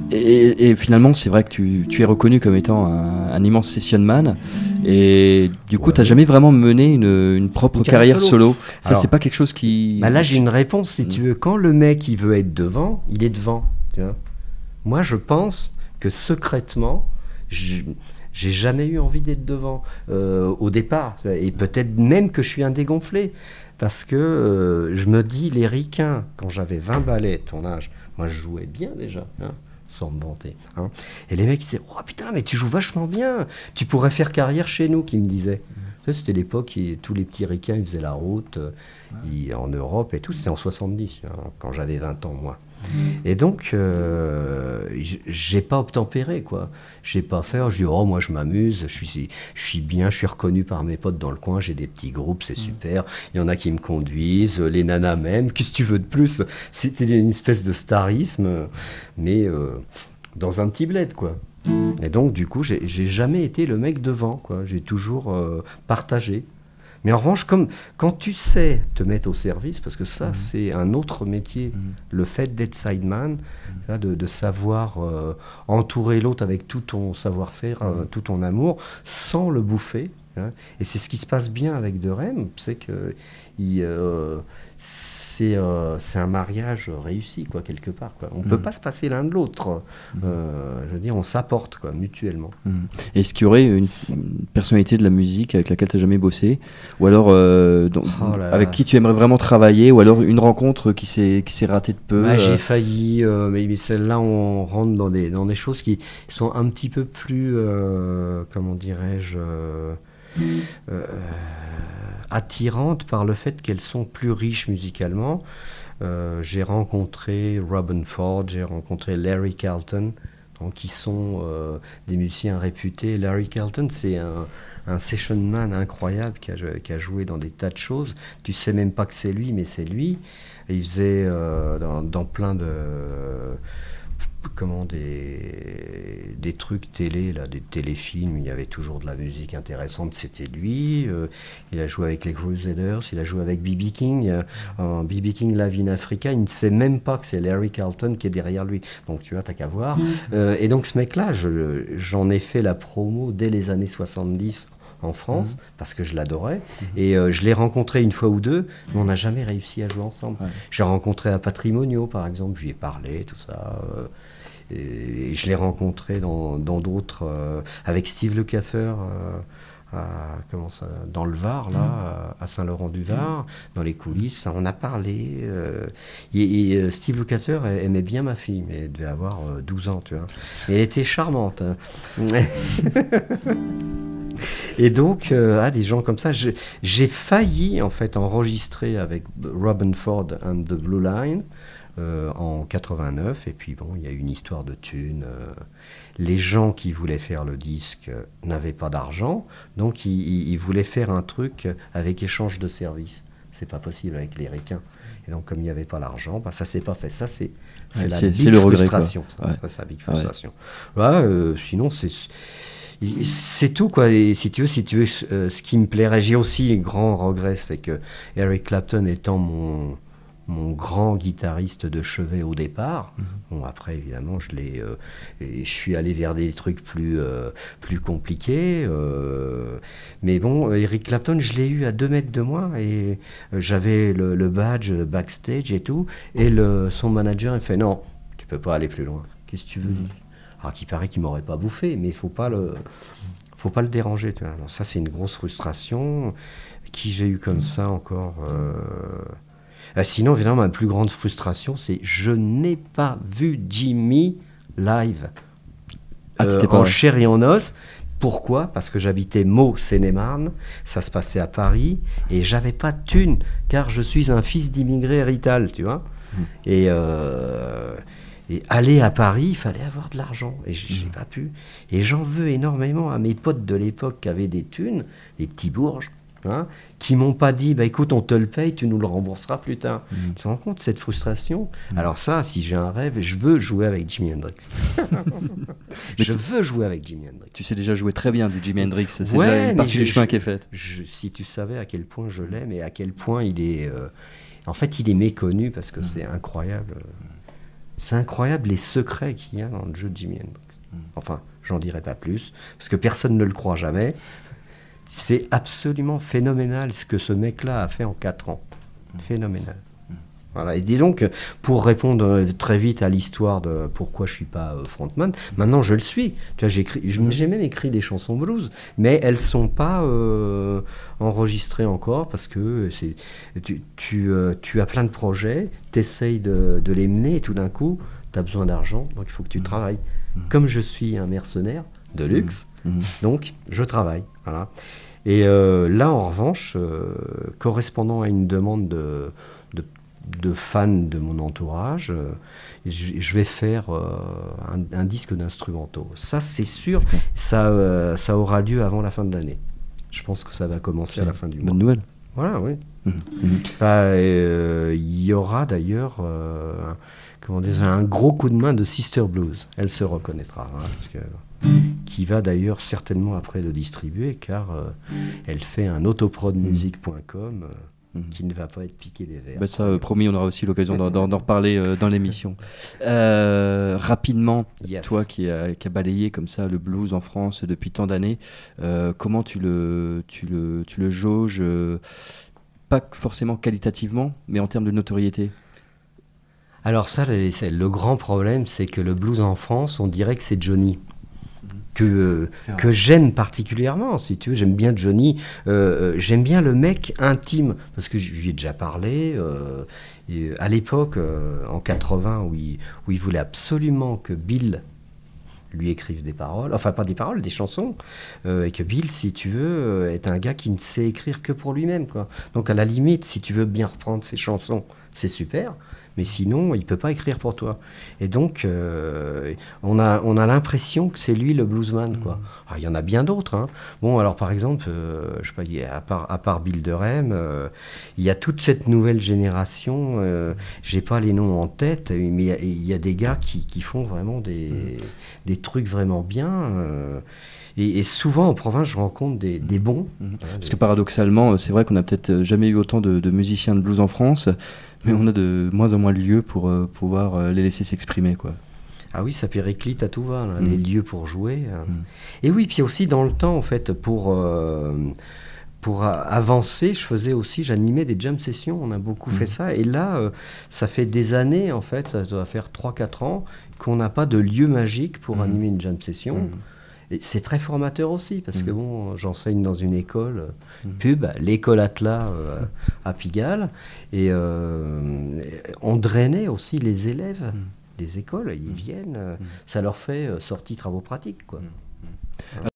Et finalement, c'est vrai que tu es reconnu comme étant un immense sessionman. Et du coup, tu n'as jamais vraiment mené une propre carrière solo. Ça, Alors, c'est pas quelque chose qui... là, j'ai une réponse, si tu veux. Quand le mec, il veut être devant, il est devant. Tu vois. Moi, je pense que secrètement, j'ai jamais eu envie d'être devant au départ. Et peut-être même que je suis un dégonflé. Parce que je me dis, les ricains, quand j'avais 20 ballets, ton âge, moi je jouais bien déjà, hein, sans me vanter. Hein. Et les mecs ils disaient, oh putain, mais tu joues vachement bien, tu pourrais faire carrière chez nous, qui me disaient. Ça, c'était l'époque où tous les petits ricains ils faisaient la route en Europe et tout, c'était en 70, hein, quand j'avais 20 ans moi. Et donc, j'ai pas obtempéré, quoi. J'ai pas fait, je dis, oh, moi je m'amuse, je suis bien, je suis reconnu par mes potes dans le coin, j'ai des petits groupes, c'est super. Il y en a qui me conduisent, les nanas même, qu'est-ce que tu veux de plus? C'était une espèce de starisme, mais dans un petit bled, quoi. Et donc, du coup, j'ai jamais été le mec devant, quoi. J'ai toujours partagé. Mais en revanche, comme quand tu sais te mettre au service, parce que ça, c'est un autre métier, le fait d'être sideman, là, de savoir entourer l'autre avec tout ton savoir-faire, tout ton amour, sans le bouffer. Hein. Et c'est ce qui se passe bien avec De Rem, c'est que c'est un mariage réussi, quoi, quelque part. Quoi. On ne peut pas se passer l'un de l'autre. Je veux dire, on s'apporte, quoi, mutuellement. Est-ce qu'il y aurait une personnalité de la musique avec laquelle tu n'as jamais bossé, ou alors avec qui tu aimerais vraiment travailler, ou alors une rencontre qui s'est ratée de peu? J'ai failli, mais celle-là, on rentre dans des choses qui sont un petit peu plus, comment dirais-je, attirantes par le fait qu'elles sont plus riches musicalement. J'ai rencontré Robin Ford, j'ai rencontré Larry Carlton, donc qui sont des musiciens réputés. Larry Carlton, c'est un session man incroyable qui a joué dans des tas de choses. Tu sais même pas que c'est lui, mais c'est lui. Et il faisait dans plein de des trucs télé, là, des téléfilms, il y avait toujours de la musique intéressante, c'était lui. Il a joué avec les Crusaders, il a joué avec B.B. King, B.B. King Live in Africa, il ne sait même pas que c'est Larry Carlton qui est derrière lui. Donc tu vois, t'as qu'à voir. Et donc ce mec-là, j'en ai fait la promo dès les années 70 en France, parce que je l'adorais. Et je l'ai rencontré une fois ou deux, mais on n'a jamais réussi à jouer ensemble. J'ai rencontré à Patrimonio, par exemple, j'y ai parlé, tout ça. Et je l'ai rencontré dans d'autres, avec Steve Lukather, dans le Var, là, à Saint-Laurent-du-Var, dans les coulisses. On a parlé. Steve Lukather aimait bien ma fille, mais elle devait avoir 12 ans, tu vois. Et elle était charmante. Hein. Et donc, des gens comme ça, j'ai failli en fait enregistrer avec Robin Ford and the Blue Line en 89. Et puis bon, il y a eu une histoire de thunes. Les gens qui voulaient faire le disque n'avaient pas d'argent, donc ils voulaient faire un truc avec échange de services. C'est pas possible avec les ricains. Et donc, comme il n'y avait pas l'argent, ça s'est pas fait. Ça, c'est la big frustration. C'est la big frustration. Sinon, c'est tout, quoi. Et si tu veux ce qui me plairait, j'ai aussi les grands regrets, c'est que Eric Clapton étant mon grand guitariste de chevet au départ. Bon, après, évidemment, je suis allé vers des trucs plus compliqués. Mais bon, Eric Clapton, je l'ai eu à 2 mètres de moi et j'avais le badge backstage et tout. Et son manager, il fait non, tu peux pas aller plus loin. Qu'est-ce que tu veux dire? Alors qu'il paraît qu'il m'aurait pas bouffé, mais faut pas le déranger. Tu vois. Alors ça, c'est une grosse frustration. Qui j'ai eu comme ça encore sinon, évidemment, ma plus grande frustration, c'est je n'ai pas vu Jimmy live en chair et en os. Pourquoi? Parce que j'habitais Meaux, Seine-et-Marne, ça se passait à Paris, et j'avais pas de thune, car je suis un fils d'immigré hérital, tu vois. Et aller à Paris, il fallait avoir de l'argent, et j'ai pas pu. Et j'en veux énormément à mes potes de l'époque qui avaient des thunes, les petits bourges, hein, qui m'ont pas dit, écoute, on te le paye, tu nous le rembourseras plus tard. Tu te rends compte de cette frustration? Alors ça, si j'ai un rêve, je veux jouer avec Jimi Hendrix. Je veux jouer avec Jimi Hendrix. Tu sais déjà jouer très bien du Jimi Hendrix, c'est déjà une partie du chemin qui est faite. Si tu savais à quel point je l'aime et à quel point il est... en fait, il est méconnu parce que c'est incroyable. C'est incroyable les secrets qu'il y a dans le jeu de Jimi Hendrix. Enfin, j'en dirai pas plus, parce que personne ne le croit jamais. C'est absolument phénoménal ce que ce mec-là a fait en 4 ans. Phénoménal. Voilà. Et dis donc, pour répondre très vite à l'histoire de pourquoi je ne suis pas frontman, maintenant je le suis. Tu vois, j'ai même écrit des chansons blues, mais elles ne sont pas enregistrées encore parce que tu as plein de projets, tu essayes de les mener et tout d'un coup, tu as besoin d'argent, donc il faut que tu travailles. Comme je suis un mercenaire de luxe, donc je travaille. Voilà. Et là, en revanche, correspondant à une demande de fans de mon entourage, je vais faire un disque d'instrumentaux. Ça, c'est sûr, ça aura lieu avant la fin de l'année. Je pense que ça va commencer à la fin du mois. Bonne nouvelle. Voilà, oui. Il y aura d'ailleurs un gros coup de main de Sister Blues. Elle se reconnaîtra. Qui va d'ailleurs certainement après le distribuer, car elle fait un autoprodmusic.com qui ne va pas être piqué des verres. Ça, promis, on aura aussi l'occasion d'en reparler dans l'émission. Rapidement, toi qui a balayé comme ça le blues en France depuis tant d'années, comment tu le jauges, pas forcément qualitativement, mais en termes de notoriété? Alors ça, le grand problème, c'est que le blues en France, on dirait que c'est Johnny. Que j'aime particulièrement, si tu veux. J'aime bien Johnny, j'aime bien le mec intime, parce que je lui ai déjà parlé, à l'époque, en 80, où il voulait absolument que Bill lui écrive des paroles, enfin pas des paroles, des chansons, et que Bill, si tu veux, est un gars qui ne sait écrire que pour lui-même, quoi. Donc à la limite, si tu veux bien reprendre ses chansons, c'est super, mais sinon, il ne peut pas écrire pour toi. Et donc, on a l'impression que c'est lui le bluesman, quoi. Alors, il y en a bien d'autres, hein. Bon, alors par exemple, je sais pas, à part Bill Durham, il y a toute cette nouvelle génération, j'ai pas les noms en tête, mais il y a des gars qui font vraiment des trucs vraiment bien. Et souvent en province, je rencontre des bons. Parce que paradoxalement, c'est vrai qu'on n'a peut-être jamais eu autant de musiciens de blues en France, mais on a de moins en moins de lieux pour pouvoir les laisser s'exprimer, quoi. Ah oui, ça périclite à tout va, là, les lieux pour jouer. Et oui, puis aussi dans le temps, en fait, pour avancer, j'animais des jam sessions, on a beaucoup fait ça. Et là, ça fait des années, en fait, ça doit faire 3-4 ans, qu'on n'a pas de lieu magique pour animer une jam session. Et c'est très formateur aussi, parce que bon, j'enseigne dans une école pub, l'école Atlas à Pigalle, et on drainait aussi les élèves des écoles, ils viennent, ça leur fait sortie travaux pratiques, quoi.